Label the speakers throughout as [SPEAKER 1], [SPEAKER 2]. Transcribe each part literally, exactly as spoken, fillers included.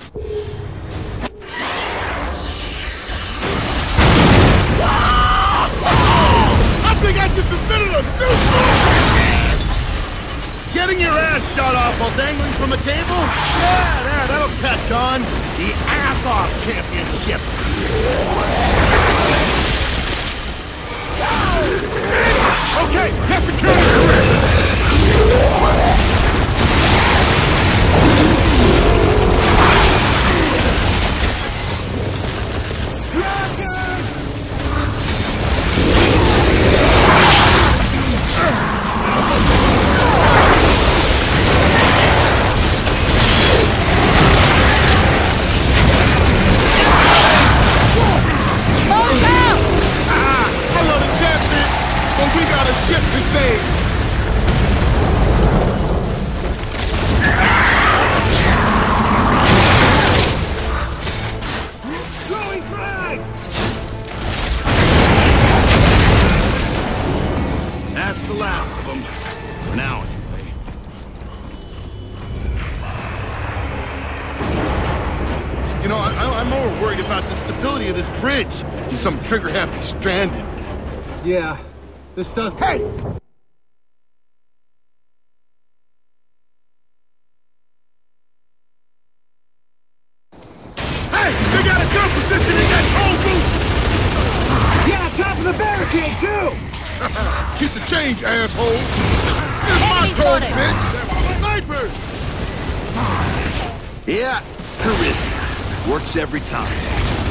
[SPEAKER 1] I think I just invented a new move! Getting your ass shot off while dangling from a cable? Yeah, there, that'll catch on. The ass-off championships. Okay, get security! We got a ship to save! Throwing frag! That's the last of them. For now, anyway. You know, I, I'm more worried about the stability of this bridge. He's some trigger-happy stranded.
[SPEAKER 2] Yeah. This does.
[SPEAKER 1] Hey! Hey! They got a gun position in that cold booth!
[SPEAKER 2] Yeah, top of the barricade, too!
[SPEAKER 1] Keep the change, asshole! Here's my turn, bitch! Snipers!
[SPEAKER 3] Yeah, charisma. Works every time.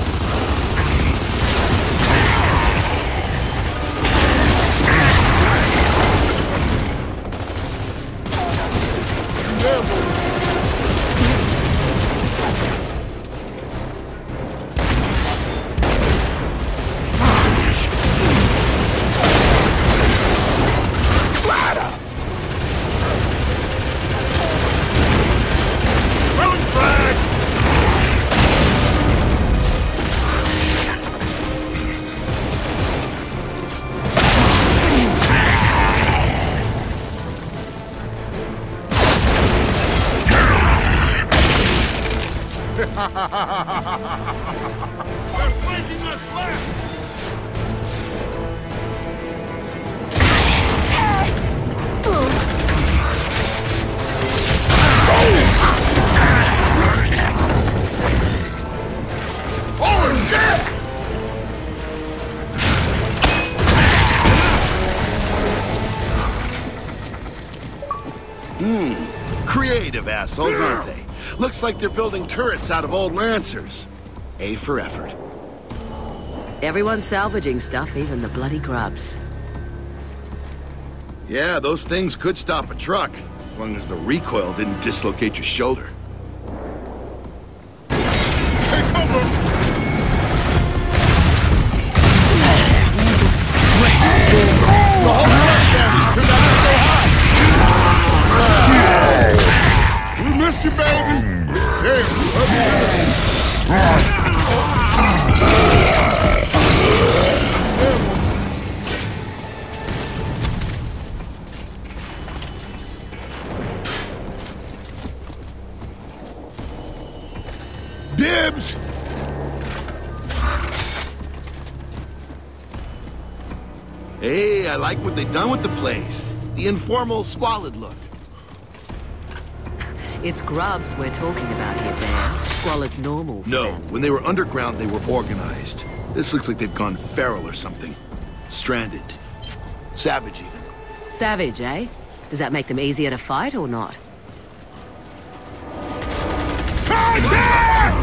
[SPEAKER 1] They're flanking us left! Oh, shit!
[SPEAKER 3] Hmm. Creative assholes, aren't they? Looks like they're building turrets out of old Lancers. A for effort.
[SPEAKER 4] Everyone's salvaging stuff, even the bloody grubs.
[SPEAKER 3] Yeah, those things could stop a truck, as long as the recoil didn't dislocate your shoulder.
[SPEAKER 1] Take cover! The whole truck damage turned out so high! We missed you, baby! Damn, Dibs!
[SPEAKER 3] Hey, I like what they've done with the place. The informal, squalid look.
[SPEAKER 4] It's grubs we're talking about here, Bear. Squalid's normal for
[SPEAKER 3] No,
[SPEAKER 4] them.
[SPEAKER 3] when they were underground, they were organized. This looks like they've gone feral or something. Stranded. Savage, even.
[SPEAKER 4] Savage, eh? Does that make them easier to fight or not?
[SPEAKER 1] Contact!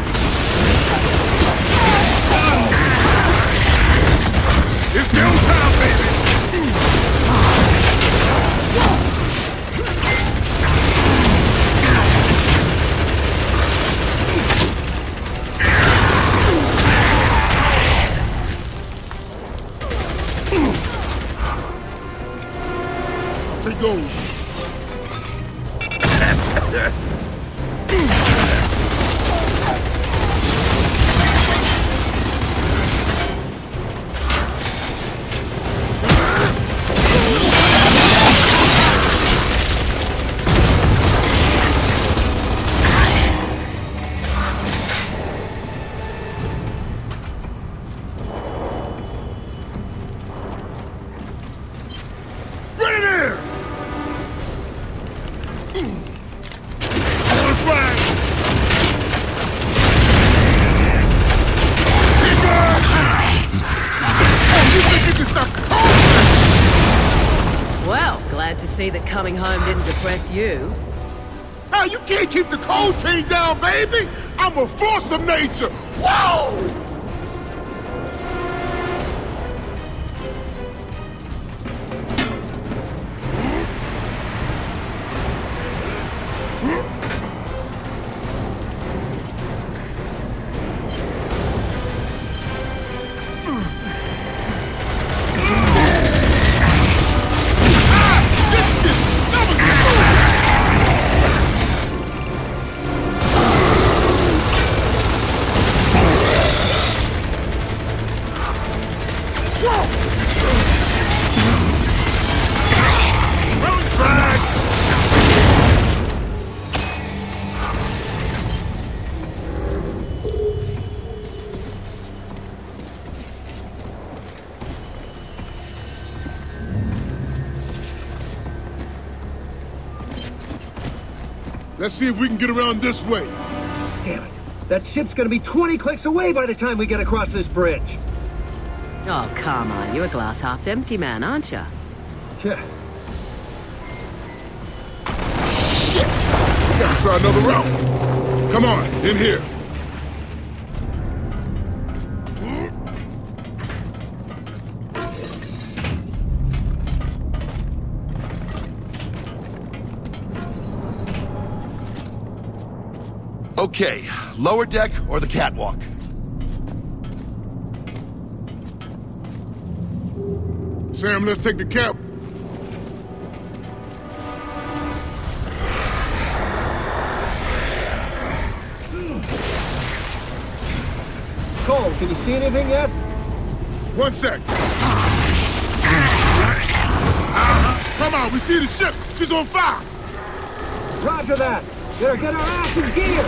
[SPEAKER 1] It's downtown, baby! Take those.
[SPEAKER 4] glad to see that coming home didn't depress you.
[SPEAKER 1] Hey, you can't keep the cold team down, baby! I'm a force of nature! Whoa! Let's see if we can get around this way.
[SPEAKER 2] Damn it. That ship's gonna be twenty clicks away by the time we get across this bridge.
[SPEAKER 4] Oh, come on. You're a glass half empty man, aren't you?
[SPEAKER 2] Yeah.
[SPEAKER 1] Shit! We gotta try another route. Come on, in here.
[SPEAKER 3] Okay, lower deck or the catwalk?
[SPEAKER 1] Sam, let's take the cap.
[SPEAKER 2] Cole, can you see anything yet?
[SPEAKER 1] One sec. Uh-huh. Come on, we see the ship. She's on fire.
[SPEAKER 2] Roger that. Better get our ass in gear.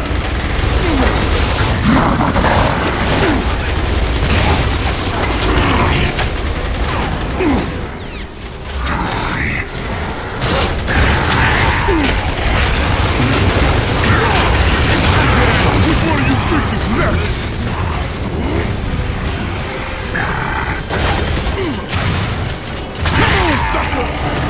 [SPEAKER 1] Which one of you freaks is left? Come on, sucker!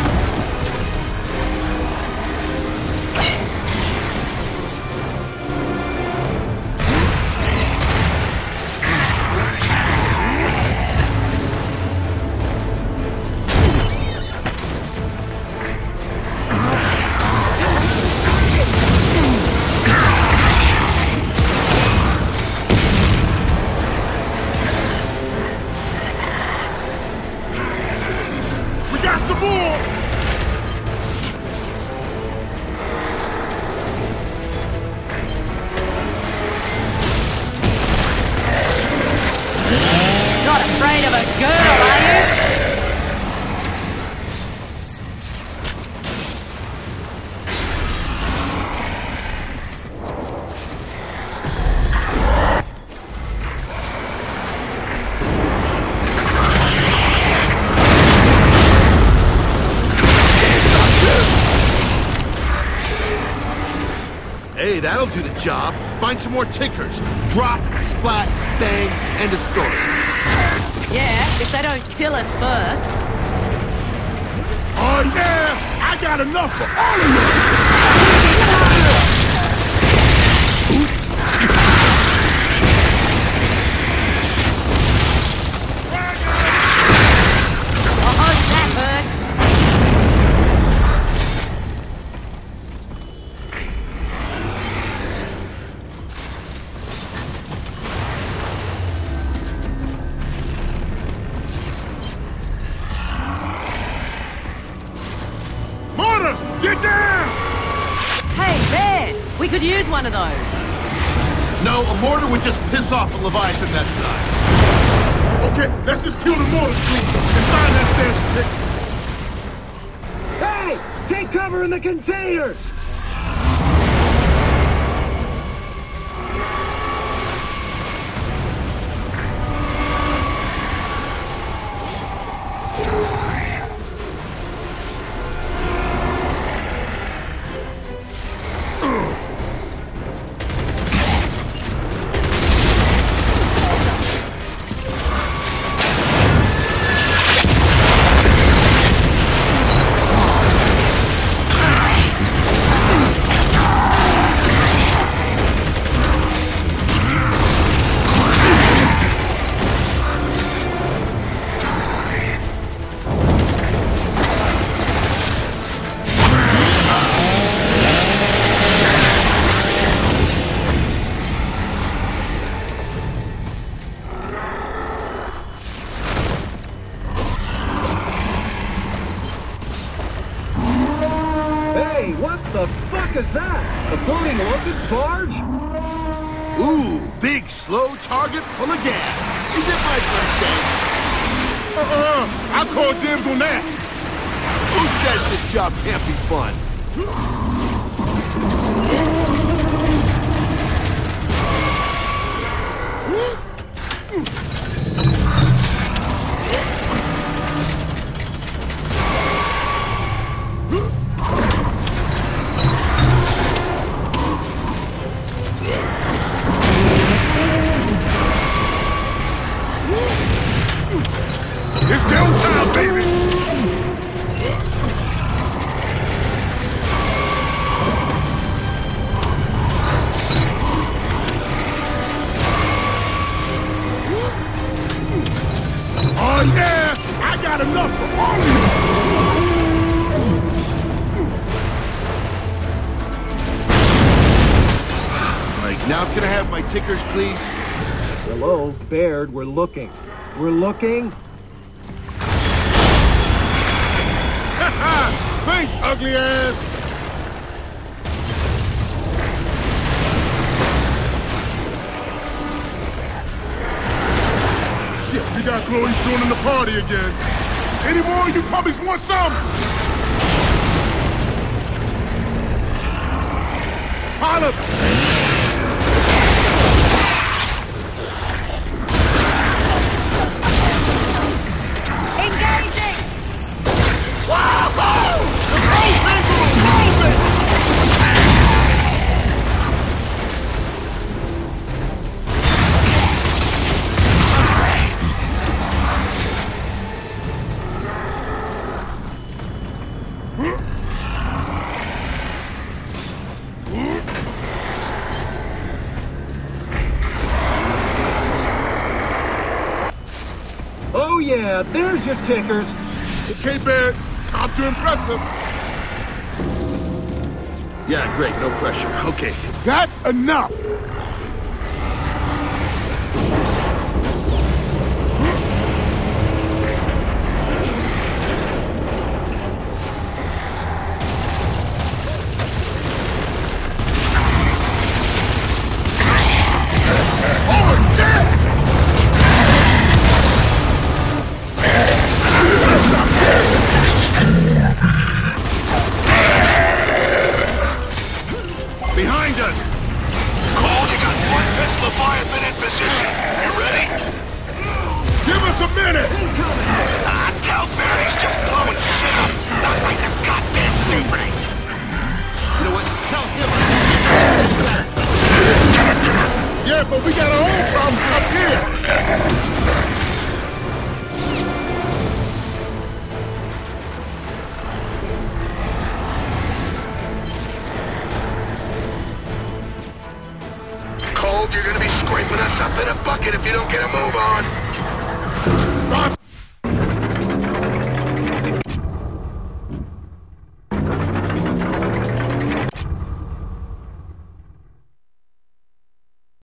[SPEAKER 4] Afraid of a girl, are you?
[SPEAKER 3] Hey, that'll do the job. Find some more tinkers. Drop, splat, bang, end of story.
[SPEAKER 4] Yeah, if they don't kill us first.
[SPEAKER 1] Oh yeah! I got enough for all of you! Oops.
[SPEAKER 4] Oh, that hurt.
[SPEAKER 1] Get down!
[SPEAKER 4] Hey, Ben! We could use one of those.
[SPEAKER 3] No, a mortar would just piss off a Leviathan that size.
[SPEAKER 1] Okay, let's just kill the mortar crew and find that stand
[SPEAKER 2] Hey! Take cover in the containers! What the fuck is that? A floating locust barge?
[SPEAKER 3] Ooh, big, slow target full of gas. Is it my birthday?
[SPEAKER 1] Uh-uh, I'll call dibs on that.
[SPEAKER 3] Who says this job can't be fun?
[SPEAKER 1] It's go time, baby! Oh yeah! I got enough for all of you!
[SPEAKER 3] Right, now can I have my tickers, please?
[SPEAKER 2] Hello, Baird, we're looking. We're looking.
[SPEAKER 1] Thanks, ugly ass! Shit, we got Chloe joining the party again. Any more of you puppies want some? Pilot!
[SPEAKER 2] Oh yeah, there's your tickers.
[SPEAKER 1] Okay, Barrett, time to impress us.
[SPEAKER 3] Yeah, great, no pressure. Okay.
[SPEAKER 1] That's enough!
[SPEAKER 3] Behind us!
[SPEAKER 5] Cole, you got one pistol Leviathan in position. You ready?
[SPEAKER 1] Give us a minute!
[SPEAKER 5] Ah, tell Barry he's just blowing shit up. Not like the goddamn symphony.
[SPEAKER 3] You know what? Tell him.
[SPEAKER 1] Yeah, but we got our own problems up here!
[SPEAKER 5] Cold, you're gonna be scraping us up in a bucket if you don't get a move on.
[SPEAKER 1] Boss